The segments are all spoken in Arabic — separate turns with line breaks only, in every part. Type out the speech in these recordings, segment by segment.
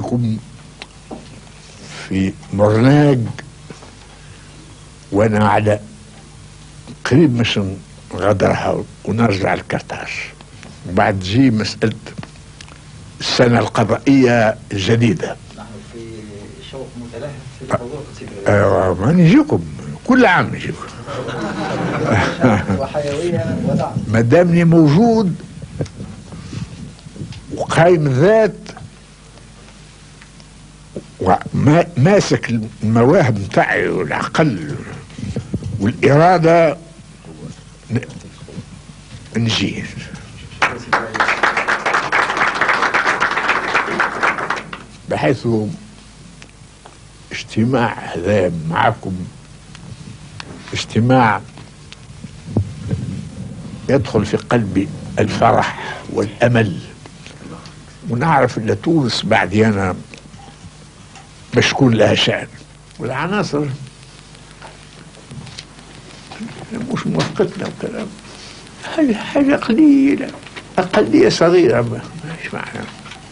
بكم في مرناج وانا على قريب مش نغادرها ونرجع لكرتاج، وبعد تجي مسألة السنة القضائية الجديدة.
نحن في شوق متلهف في الحضور.
ما نجيكم كل عام نجيكم
وحيوية ودعم.
ما دامني موجود وقايم ذات وماسك المواهب متاعي والعقل والإرادة نجي. بحيث اجتماع هذا معكم اجتماع يدخل في قلبي الفرح والأمل، ونعرف ان تونس بعد انا مشكون لها شأن، والعناصر مش موافقتنا وكلام حاجة قليلة، أقلية صغيرة مش معنى.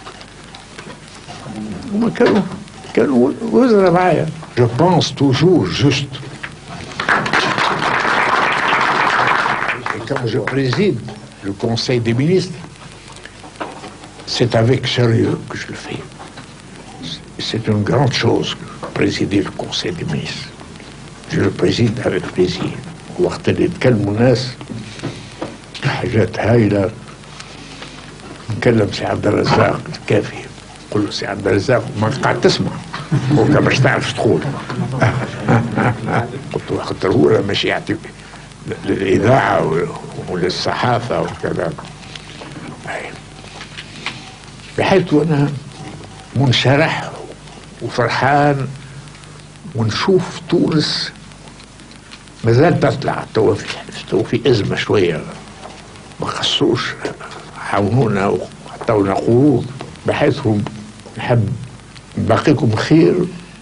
هما كانوا وزراء معايا. Je pense toujours juste. Et quand je préside le Conseil des ministres, c'est avec sérieux que je le fais. C'est une grande chose de présider le Conseil des ministres. Je le préside avec plaisir. وقت اللي يتكلموا الناس حاجات هايلة، نكلم سي عبد الرزاق الكافي، نقول له سي عبد الرزاق ما قاعد تسمع وكا باش تعرف تقول. قلت له خاطر هو ماشي يعطي للإذاعة وللصحافة وكذا، بحيث أنا منشرح وفرحان ونشوف تونس مازال تطلع. تو في أزمة شوية، ما خصوش عاونونا وعطونا قروض، بحيث نحب نبقيكم خير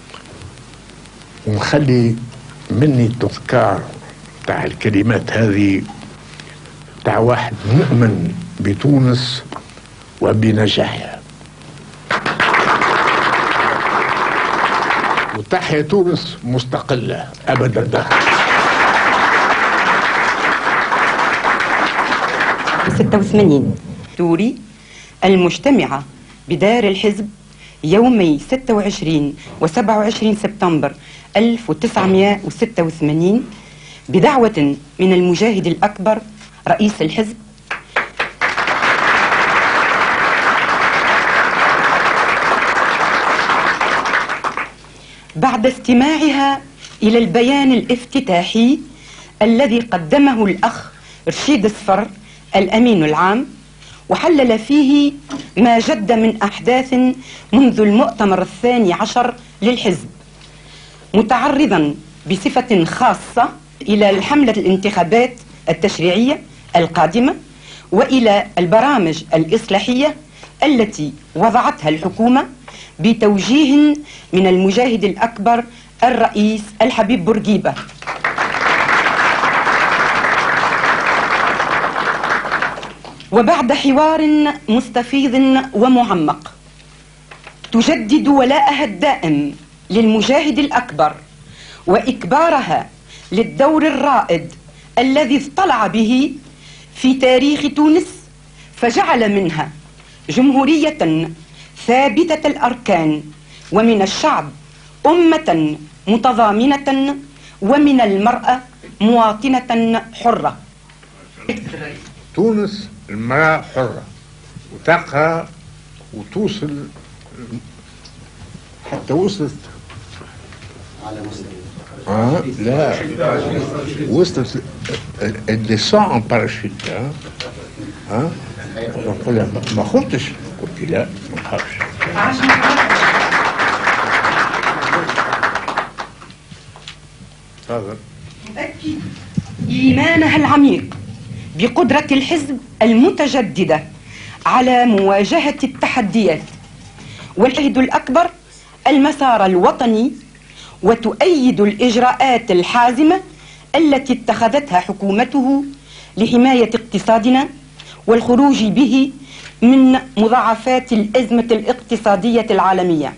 ونخلي مني التذكار تاع الكلمات هذه تاع واحد مؤمن بتونس وبنجاحها. وتحيا تونس مستقلة أبدا الدهر.
86 توري المجتمعة بدار الحزب يومي 26 و27 سبتمبر 1986 بدعوة من المجاهد الأكبر رئيس الحزب بعد استماعها إلى البيان الافتتاحي الذي قدمه الأخ رشيد الصفر الأمين العام، وحلل فيه ما جد من أحداث منذ المؤتمر 12 للحزب، متعرضا بصفة خاصة إلى الحملة الانتخابات التشريعية القادمة وإلى البرامج الإصلاحية التي وضعتها الحكومة بتوجيه من المجاهد الأكبر الرئيس الحبيب بورقيبة. وبعد حوار مستفيض ومعمق تجدد ولاءها الدائم للمجاهد الأكبر وإكبارها للدور الرائد الذي اطلع به في تاريخ تونس، فجعل منها جمهورية ثابتة الأركان، ومن الشعب أمة متضامنة، ومن المرأة مواطنة حرة.
تونس المرأة حرة وتقرأ وتوصل حتى وصلت
على مستوى
لا وصلت اللي صعد باراشوت. ما خفتش، قلت لا ما نخافش. تفضل.
تؤكد إيمانها العميق بقدرة الحزب المتجددة على مواجهة التحديات، والجهد الأكبر المسار الوطني، وتؤيد الإجراءات الحازمة التي اتخذتها حكومته لحماية اقتصادنا والخروج به من مضاعفات الأزمة الاقتصادية العالمية.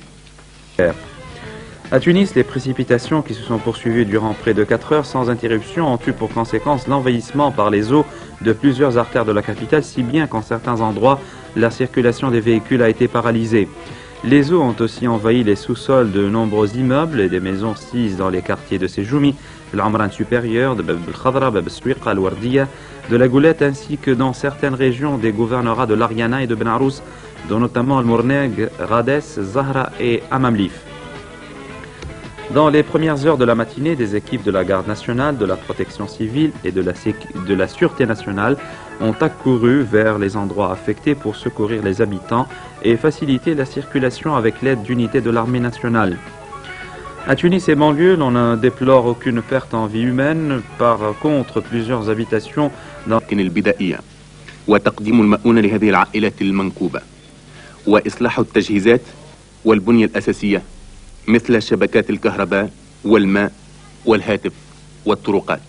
À Tunis, les précipitations qui se sont poursuivies durant près de 4 heures sans interruption ont eu pour conséquence l'envahissement par les eaux de plusieurs artères de la capitale, si bien qu'en certains endroits, la circulation des véhicules a été paralysée. Les eaux ont aussi envahi les sous-sols de nombreux immeubles et des maisons sises dans les quartiers de Sejoumi, de l'Amran supérieur, de Bab el-Khadra, Bab el-Souiqa, al-Wardiya, de la Goulette, ainsi que dans certaines régions des gouvernorats de l'Ariana et de Benarous, dont notamment Al-Mourneg, Rades, Zahra et Amamlif. Dans les premières heures de la matinée, des équipes de la garde nationale, de la protection civile et de la sûreté nationale ont accouru vers les endroits affectés pour secourir les habitants et faciliter la circulation avec l'aide d'unités de l'armée nationale. À Tunis et banlieue, l'on ne déplore aucune perte en vie humaine. Par contre, plusieurs habitations dans
البدائية وتقديم المؤونة لهذه العائلات المنكوبة وإصلاح التجهيزات والبنية الأساسية مثل شبكات الكهرباء والماء والهاتف والطرقات.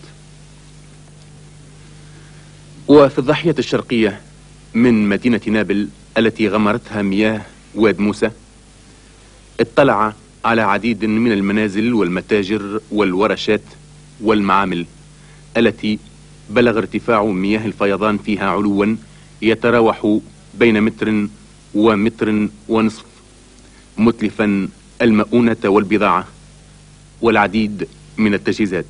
وفي الضاحية الشرقية من مدينة نابل التي غمرتها مياه واد موسى، اطلع على عديد من المنازل والمتاجر والورشات والمعامل التي بلغ ارتفاع مياه الفيضان فيها علوا يتراوح بين متر ومتر ونصف، متلفا المؤونة والبضاعة والعديد من التجهيزات.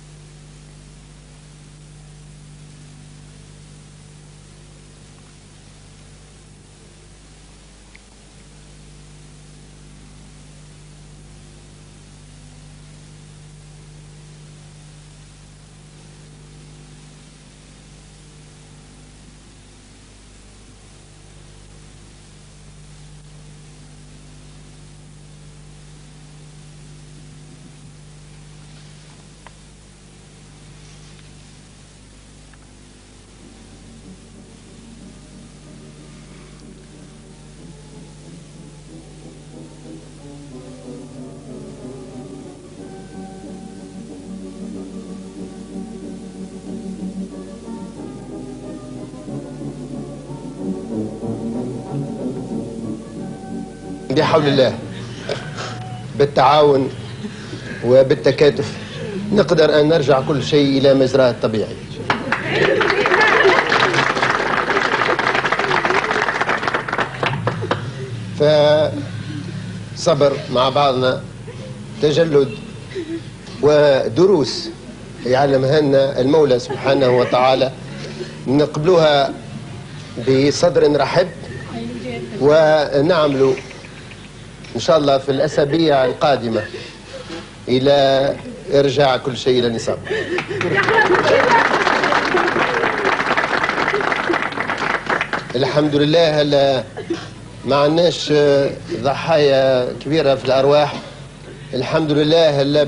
بحول الله بالتعاون وبالتكاتف نقدر أن نرجع كل شيء إلى مجراه الطبيعي. فصبر مع بعضنا، تجلد ودروس يعلمها لنا المولى سبحانه وتعالى نقبلوها بصدر رحب ونعمل إن شاء الله في الأسابيع القادمة إلى إرجاع كل شيء إلى النصاب. الحمد لله هلا ما عندناش ضحايا كبيرة في الأرواح، الحمد لله هلا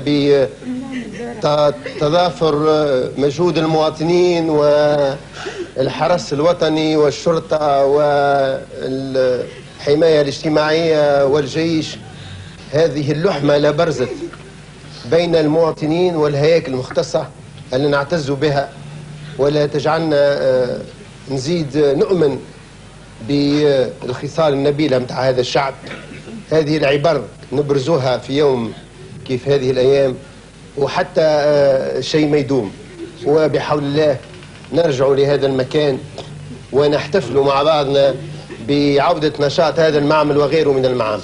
بتضافر مجهود المواطنين والحرس الوطني والشرطة والحماية الاجتماعية والجيش. هذه اللحمة لا برزت بين المواطنين والهياكل المختصة اللي نعتز بها، ولا تجعلنا نزيد نؤمن بالخصال النبيلة متاع هذا الشعب. هذه العبر نبرزوها في يوم كيف هذه الأيام، وحتى شيء ما يدوم، وبحول الله نرجع لهذا المكان ونحتفل مع بعضنا بعودة نشاط هذا المعمل وغيره من المعامل.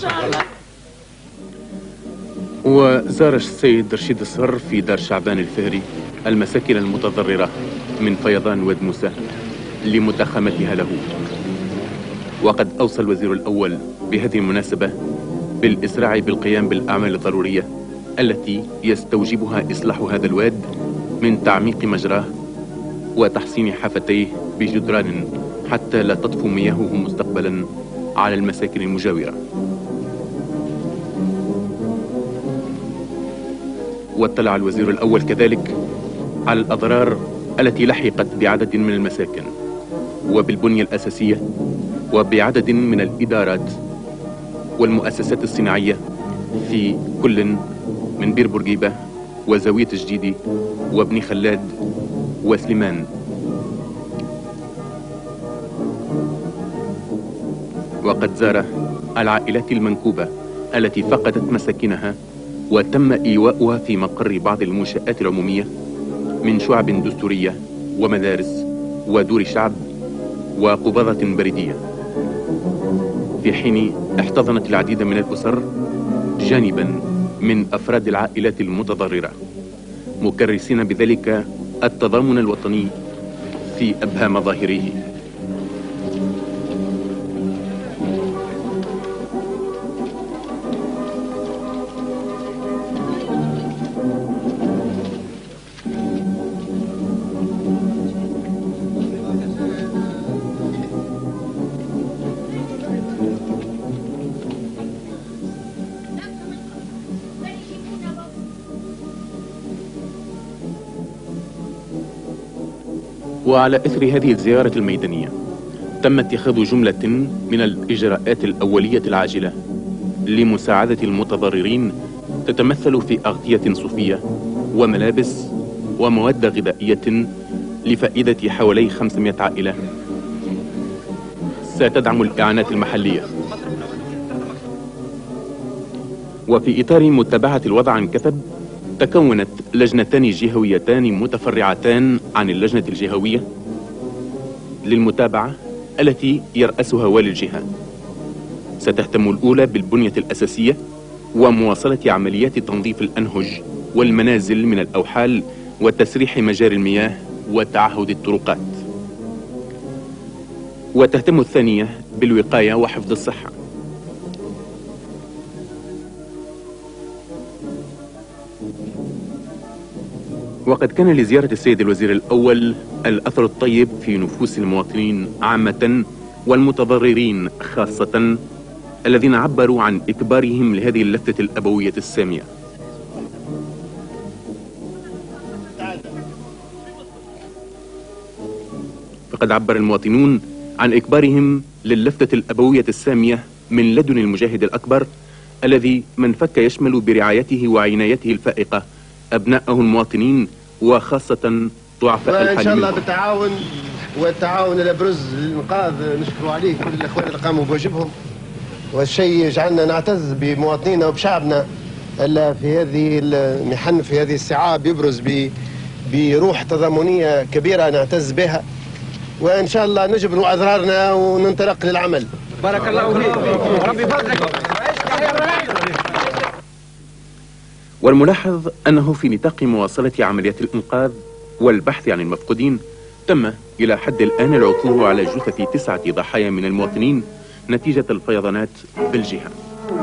وزار السيد رشيد الصهر في دار شعبان الفهري المساكن المتضررة من فيضان واد موسى لمتاخمتها له. وقد أوصى الوزير الأول بهذه المناسبة بالإسراع بالقيام بالأعمال الضرورية التي يستوجبها إصلاح هذا الواد من تعميق مجراه وتحسين حافتيه بجدران حتى لا تطفو مياهه مستقبلا على المساكن المجاورة. واطلع الوزير الأول كذلك على الأضرار التي لحقت بعدد من المساكن وبالبنية الأساسية وبعدد من الإدارات والمؤسسات الصناعية في كل من بير بورقيبة وزاوية جديدي وابن خلاد وسليمان. وقد زار العائلات المنكوبة التي فقدت مساكنها وتم إيواؤها في مقر بعض المنشآت العمومية من شعب دستورية ومدارس ودور شعب وقبضة بريدية، في حين احتضنت العديد من الأسر جانبا من أفراد العائلات المتضررة، مكرسين بذلك التضامن الوطني في أبهى مظاهره. وعلى إثر هذه الزيارة الميدانية تم اتخاذ جملة من الإجراءات الأولية العاجلة لمساعدة المتضررين، تتمثل في أغطية صوفية وملابس ومواد غذائية لفائدة حوالي 500 عائلة ستدعم الإعانات المحلية. وفي إطار متابعة الوضع عن كثب تكونت لجنتان جهويتان متفرعتان عن اللجنة الجهوية للمتابعة التي يرأسها والي الجهة. ستهتم الأولى بالبنية الأساسية ومواصلة عمليات تنظيف الأنهج والمنازل من الأوحال وتسريح مجاري المياه وتعهد الطرقات، وتهتم الثانية بالوقاية وحفظ الصحة. وقد كان لزيارة السيد الوزير الأول الأثر الطيب في نفوس المواطنين عامة والمتضررين خاصة، الذين عبروا عن إكبارهم لهذه اللفتة الأبوية السامية. فقد عبر المواطنون عن إكبارهم للفتة الأبوية السامية من لدن المجاهد الأكبر، الذي من فك يشمل برعايته وعنايته الفائقة أبنائه المواطنين وخاصة ضعفاء الحال.
إن شاء الله بالتعاون والتعاون الأبرز للإنقاذ نشكر عليه كل الأخوان اللي قاموا بواجبهم، والشيء يجعلنا نعتز بمواطنينا وبشعبنا ألا في هذه المحن في هذه الصعاب يبرز بروح تضامنية كبيرة نعتز بها، وإن شاء الله نجبر أضرارنا وننطلق للعمل.
بارك الله فيكم، ربي يبارك.
والملاحظ أنه في نطاق مواصلة عمليات الإنقاذ والبحث عن المفقودين تم إلى حد الآن العثور على جثث 9 ضحايا من المواطنين نتيجة الفيضانات بالجهة.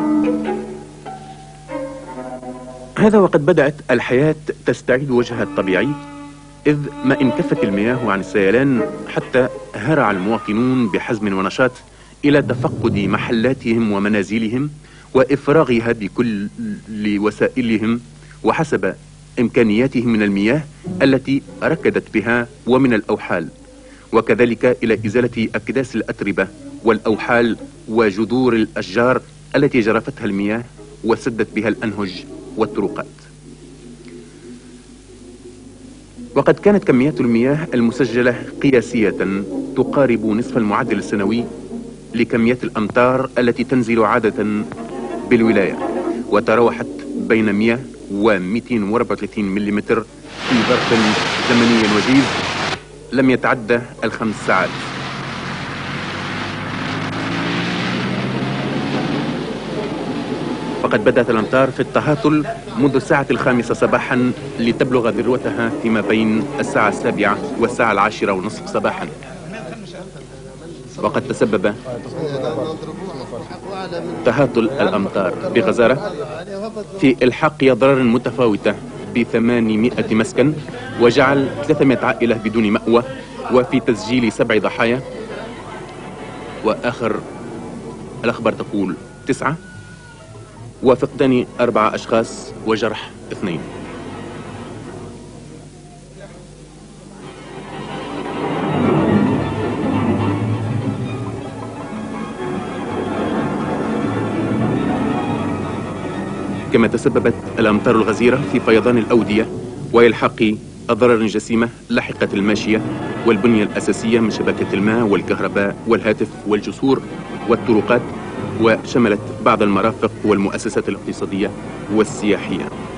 هذا وقد بدأت الحياة تستعيد وجهها الطبيعي، إذ ما إن كفت المياه عن السيلان حتى هرع المواطنون بحزم ونشاط إلى تفقد محلاتهم ومنازلهم وإفراغها بكل وسائلهم وحسب إمكانياتهم من المياه التي ركدت بها ومن الأوحال، وكذلك إلى إزالة أكداس الأتربة والأوحال وجذور الأشجار التي جرفتها المياه وسدت بها الأنهج والطرقات. وقد كانت كميات المياه المسجلة قياسية تقارب نصف المعدل السنوي لكميات الأمطار التي تنزل عادة بالولاية، وتراوحت بين 100 و 234 ملم في ظرف زمني وجيز لم يتعدى ال5 ساعات. فقد بدأت الأمطار في التهاطل منذ الساعة 5 صباحا لتبلغ ذروتها فيما بين الساعة 7 والساعة 10:30 صباحا. وقد تسبب تهاطل الأمطار بغزارة في إلحاق أضرار متفاوتة ب800 مسكن، وجعل 300 عائلة بدون مأوى، وفي تسجيل 7 ضحايا، وآخر الأخبار تقول 9، وفقدان 4 أشخاص وجرح 2. كما تسببت الأمطار الغزيرة في فيضان الأودية وإلحاق أضرار جسيمة لحقت الماشية والبنية الأساسية من شبكة الماء والكهرباء والهاتف والجسور والطرقات، وشملت بعض المرافق والمؤسسات الاقتصادية والسياحية.